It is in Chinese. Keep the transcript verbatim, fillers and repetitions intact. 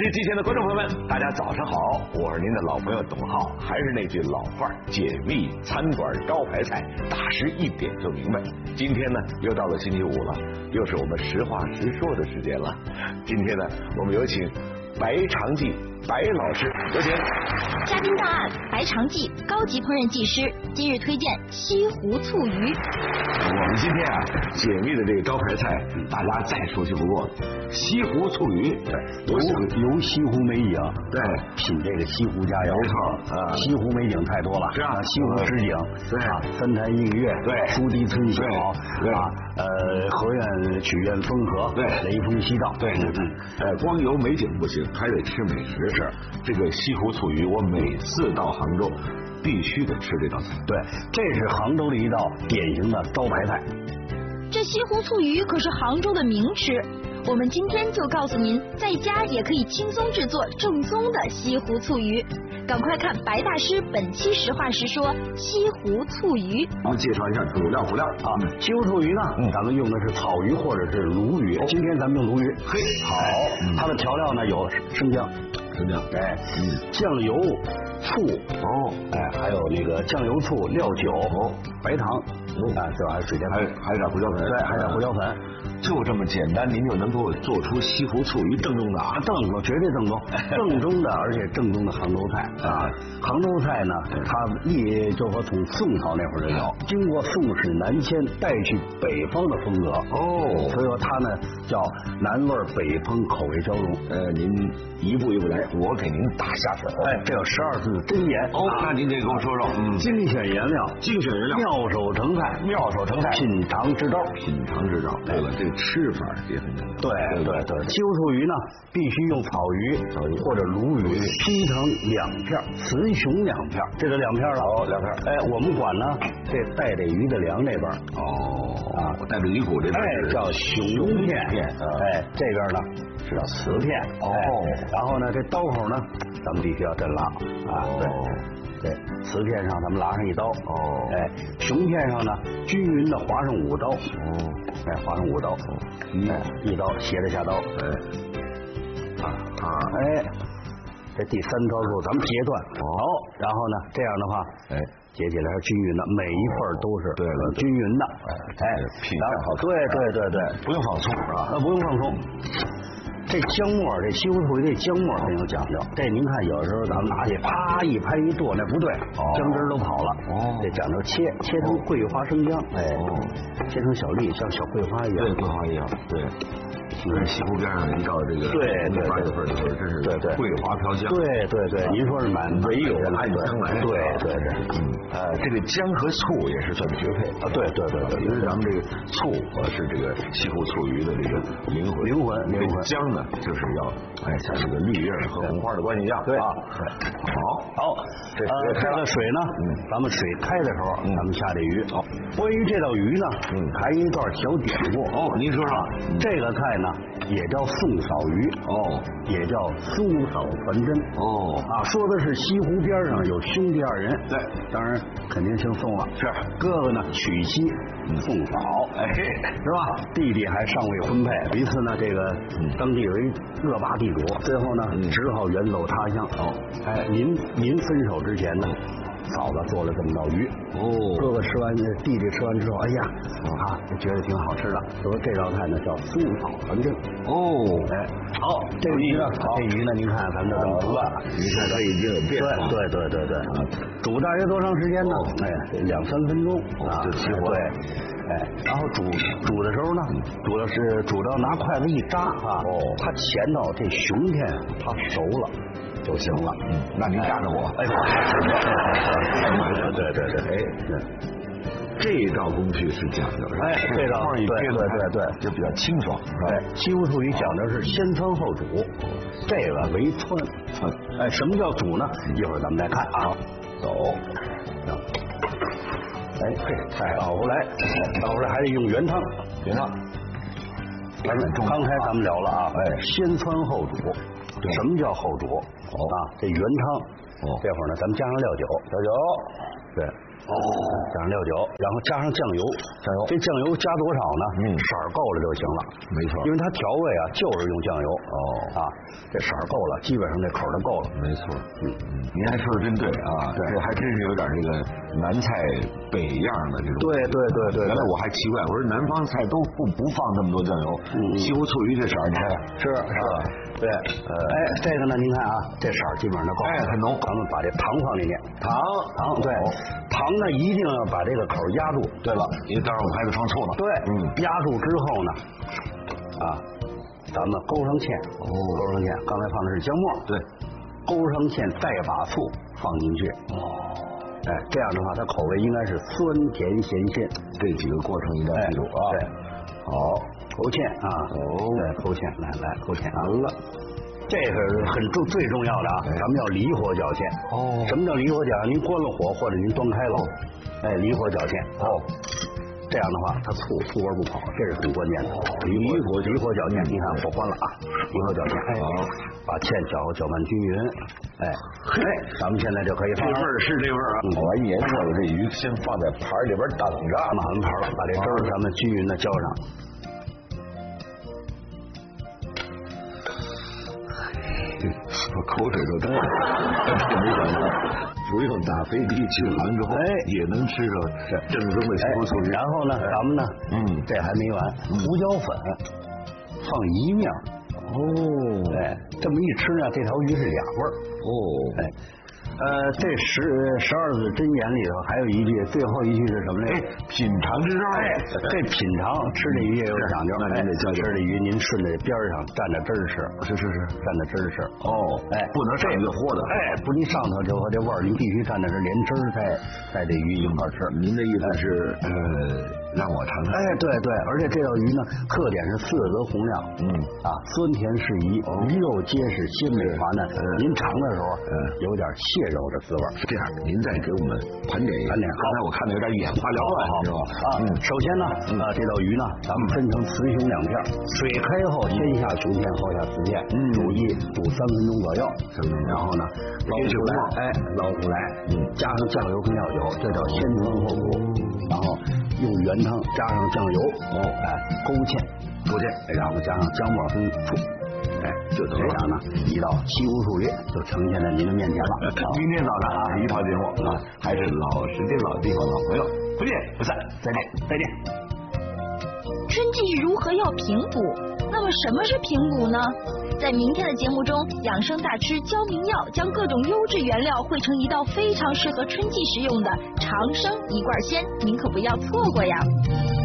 视机前的观众朋友们，大家早上好，我是您的老朋友董浩。还是那句老话，解密餐馆招牌菜，大师一点就明白。今天呢，又到了星期五了，又是我们实话实说的时间了。今天呢，我们有请白长记白老师，有请。 嘉宾档案：白长记高级烹饪技师，今日推荐西湖醋鱼。 我们今天啊，解密的这个招牌菜，大家再熟悉不过了，西湖醋鱼。对， 游游西湖美景， 对， 品这个西湖佳肴。 没错，啊， 西湖美景太多了， 是啊， 西湖十景， 对啊，三潭印月， 对， 苏堤村小， 对啊，呃，河苑曲苑风荷， 对， 雷锋西道， 对，嗯，呃，光游美景不行，还得吃美食。是，这个西湖醋鱼，我每次到杭州必须得吃这道菜。 对，这是杭州的一道典型的招牌菜。 这西湖醋鱼可是杭州的名吃，我们今天就告诉您，在家也可以轻松制作正宗的西湖醋鱼。赶快看白大师本期实话实说西湖醋鱼。 我们介绍一下主料辅料啊。 西湖醋鱼呢，嗯，咱们用的是草鱼或者是鲈鱼。今天咱们用鲈鱼。 嘿，好， 它的调料呢有生姜。 生姜， 哎， 嗯， 酱油、醋， 哦， 哎，还有那个酱油、醋、料酒、哦，白糖，哦，啊，这还有水淀粉， 还还有点胡椒粉， 对，还有点胡椒粉， 就这么简单，您就能给我做出西湖醋鱼正宗的啊， 正宗，绝对正宗，正宗的，而且正宗的杭州菜啊。杭州菜呢，它一就说从宋朝那会儿就有，经过宋史南迁，带去北方的风格，哦，所以说它呢叫南味北烹，口味交融。 呃，您一步一步来，我给您打下手。 哎，这有十二字真言。 哦，那您得跟我说说，嗯， 精选原料， 精选原料， 妙手成菜， 妙手成菜， 品尝之道， 品尝之道。对了，这个吃法也很重要。 对对对，西湖醋鱼呢，必须用草鱼或者鲈鱼劈成两片，雌雄两片，这个两片了。 哦，两片。 哎，我们管呢，这带着鱼的梁这边。 哦啊，带着鱼骨这边。 哎，叫雄片。片。哎，这边呢是叫雌片。哦。然后呢，这刀口呢，咱们必须要真拉啊。对。对，雌片上咱们拉上一刀。哦。哎，雄片上呢，均匀的划上五刀。哦。哎，划上五刀。哎，一刀斜着下刀。哎。啊啊。哎。这第三刀之后，咱们截断。好，然后呢，这样的话，哎，截起来是均匀的，每一份都是对了均匀的。哎， 品相好。 对对对对， 不用放葱是吧？ 那不用放葱。这姜末，这西湖醋鱼这姜末很有讲究。这您看，有时候咱们拿去啪一拍一剁，那不对，姜汁都跑了。哦，这讲究切，切成桂花生姜，哎，切成小粒，像小桂花一样。 对，桂花一样。对。你看西湖边上一道这个对对八月份的时候，真是对对桂花飘香。 对对对，您说是满唯有暗香来。 对对对， 嗯，呃，这个姜和醋也是算绝配啊。对对对对， 因为咱们这个醋是这个西湖醋鱼的这个灵魂， 灵魂灵魂。 姜呢，就是要哎像这个绿叶和红花的关系一样。 对啊， 好，好，这呃这个水呢，嗯，咱们水开的时候，咱们下这鱼。好，关于这道鱼呢，嗯，还有一段小典故。 哦，您说说， 这个菜呢。也叫宋嫂鱼哦，也叫苏嫂传真哦啊，说的是西湖边上有兄弟二人，对，当然肯定姓宋了，是哥哥呢娶妻宋嫂，哎，是吧？弟弟还尚未婚配，于是呢，这个当地有一恶霸地主，最后呢只好远走他乡。哦，哎，临临分手之前呢。嫂子做了这么道鱼哦，哥哥吃完，弟弟吃完之后，哎呀，啊，觉得挺好吃的。说这道菜呢叫苏嫂传真哦，哎，好，这个鱼呢，这鱼呢，您看咱们这么煮了， 你看它已经有变化， 对对对对对，煮大约多长时间呢？哎，两三分钟啊， 就起火。 对，哎，然后煮煮的时候呢，煮的是煮到拿筷子一扎啊，哦，它前头这雄片它熟了。就行了， 嗯，那您夹着我， 哎，对对对对，哎， 这道工序是讲究， 哎，这道对对对对， 就比较清爽， 哎，西湖醋鱼讲的是先汆后煮，这个为汆，汆，哎，什么叫煮呢？一会儿咱们再看啊，走，哎，嘿，倒过来，倒过来还得用原汤， 原汤， 刚才咱们聊了啊，哎，先汆后煮。什么叫后煮？哦啊，这原汤。哦，这会儿呢，咱们加上料酒，料酒，对， 哦，加上料酒，然后加上酱油， 酱油， 这酱油加多少呢？嗯，色儿够了就行了。 没错， 因为它调味啊就是用酱油。哦啊，这色儿够了，基本上这口儿就够了。 没错，嗯嗯，您还说的真对啊，对，这还真是有点这个南菜北样的这种。 对对对对， 原来我还奇怪，我说南方菜都不不放这么多酱油，西湖醋鱼这色儿，你看是是吧？对，呃，哎，这个呢，您看啊，这色儿基本上就够， 哎，很浓。 咱们把这糖放进去， 糖糖，对，糖呢一定要把这个口压住。 对了，因为待会儿我们还得放醋呢。 对，嗯，压住之后呢，啊，咱们勾上芡，哦，勾上芡，刚才放的是姜末， 对， 勾上芡，再把醋放进去，哦，哎，这样的话，它口味应该是酸甜咸鲜， 这几个过程应该记住啊。 对，好。勾芡啊，哦，对，勾芡，来来，勾芡，完了，这个很重最重要的啊，咱们要离火搅芡。哦，什么叫离火搅？您关了火或者您端开了，哎，离火搅芡。哦，这样的话，它醋醋味不跑，这是很关键的。离火离火搅芡，你看火关了啊，离火搅芡，哎，把芡搅搅拌均匀，哎，嘿，咱们现在就可以放。 这味儿是这味儿啊！烤完颜色的这鱼先放在盘里边等着， 码完盘了，把这汁儿咱们均匀的浇上。 我口水都干了，没想到不用打飞机去杭州，哎，也能吃着正宗的西湖醋鱼。 然后呢，咱们呢，嗯，这还没完，胡椒粉放一面，哦，哎，这么一吃呢，这条鱼是俩味儿，哦，哎。呃，这十十二字真言里头还有一句，最后一句是什么来着？ 品尝之道。 哎，这品尝吃这鱼也有讲究。那您得教吃这鱼，您顺着边上蘸着汁儿吃。 是是是， 蘸着汁儿吃。 哦，哎，不能上着活的。 哎，不，您上头之后这味儿，您必须蘸着这连汁儿在在这鱼一块吃。 您的意思是，呃，让我尝尝。 哎，对对，而且这道鱼呢，特点是色泽红亮，嗯啊，酸甜适宜，鱼肉结实，鲜美滑嫩。您尝的时候，嗯，有点蟹肉的滋味。 这样，您再给我们盘点盘点。刚才我看的有点眼花缭乱，是吧？ 啊，嗯，首先呢，啊，这道鱼呢，咱们分成雌雄两片，水开后先下雄片，后下雌片，嗯，煮一煮三分钟左右，然后呢，捞出来，哎，捞出来，嗯，加上酱油跟料酒，这叫先汤后煮，然后用原汤加上酱油，哦，哎，勾芡，勾芡，然后加上姜末跟醋。哎，就这样呢，一道西湖醋鱼就呈现在您的面前了。 明天早上啊，一套节目啊，还是老时间、老地方、老朋友，不见不散，再见，再见。 春季如何要平补？那么什么是平补呢？在明天的节目中，养生大师焦明耀将各种优质原料汇成一道非常适合春季食用的长生一罐鲜，您可不要错过呀！